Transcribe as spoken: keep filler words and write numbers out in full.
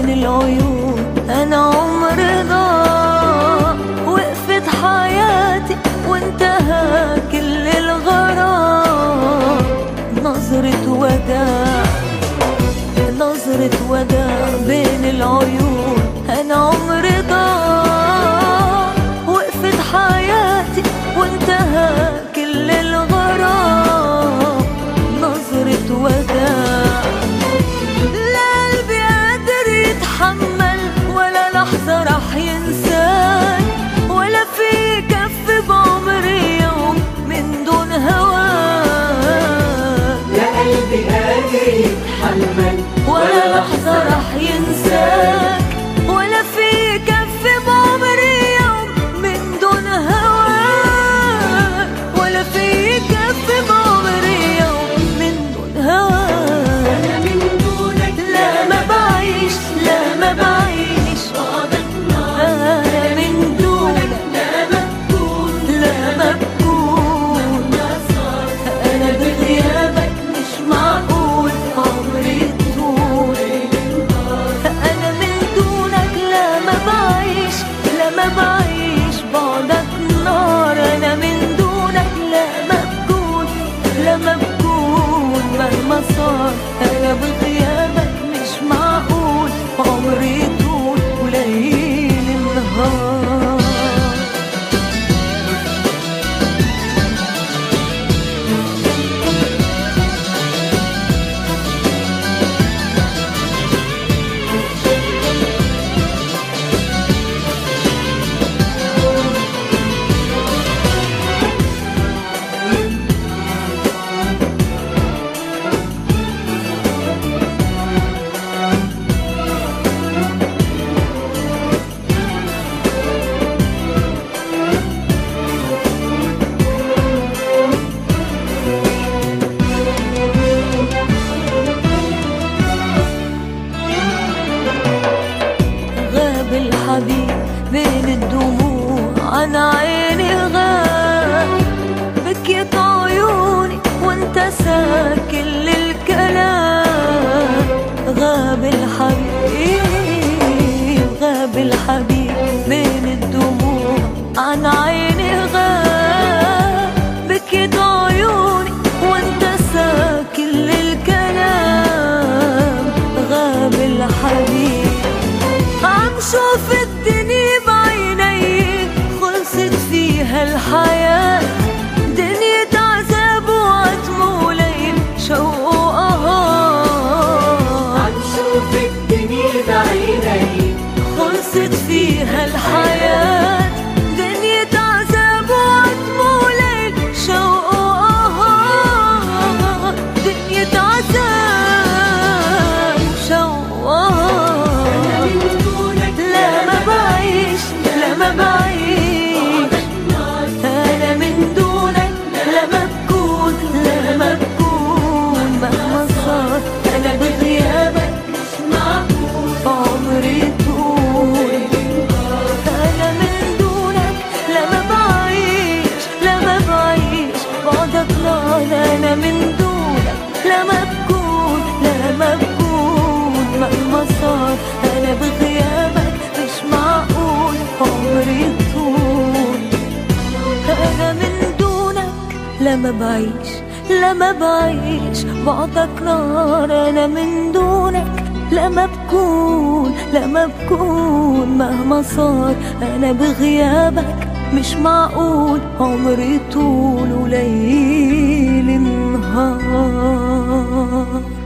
العيون أنا عمري ضاع، وقفت حياتي وانتهى كل الغرام. نظرة وداع نظرة وداع بين العيون أنا عمري ضاع، وقفت حياتي وانتهى كل الغرام. نظرة وداع لا قلبي قادر يتحمل ولا لحظة رح ينساك، ولا في كف بعمري يوم من دون هواك. لا قلبي قادر يتحمل ولا لحظة رح ينساك، ولا في كف بعمري يوم من دون هواك. ولا في كف بعمري يوم من دون هواك. أنا من دونك لا ما بعيش لا ما بعيش بعدك نار. أنا من دونك لا ما بكون لا ما بكون. ما صار. أنا بغيابك مش معقول عمري طول. أنا من دونك لا ما بعيش لا ما بعيش بعدك نار. أنا من دونك لا ما بكون لا ما بكون مهما صار. أنا بغيابك مش معقول عمري طول وليل النهار. غاب الحبيب بين الدموع عن عيني غاب، بكيت عيوني وانت ساكن الكلام. غاب الحبيب غاب الحبيب بين الدموع عن عيني غاب، بكيت عيوني وانت ساكن الكلام. غاب الحبيب عم شوف الدنيا بعيني خلصت فيها الحياة. دنيا عذاب وعتم وليل شوق وقهار. عم شوف الدنيا بعيني خلصت فيها الحياة. دنيا عذاب وعتم وليل شوق وقهار. دنيا عذاب وشوق وقهار. لا ما بعيش لا ما بعيش أنا من دونك لا ما بكون لا ما بكون مهما صار. أنا بغيابك مش معقول عمري طول. أنا من دونك لا ما بعيش لا ما بعيش بعدك نار. أنا من دونك لا ما بكون لا ما بكون مهما صار. أنا بغيابك مش معقول عمري طول. أنا من دونك لا ما بعيش لا ما بعيش بعدك نار. أنا من دونك لا ما بكون لا ما بكون مهما صار. أنا بغيابك مش معقول عمري طول وليل النهار.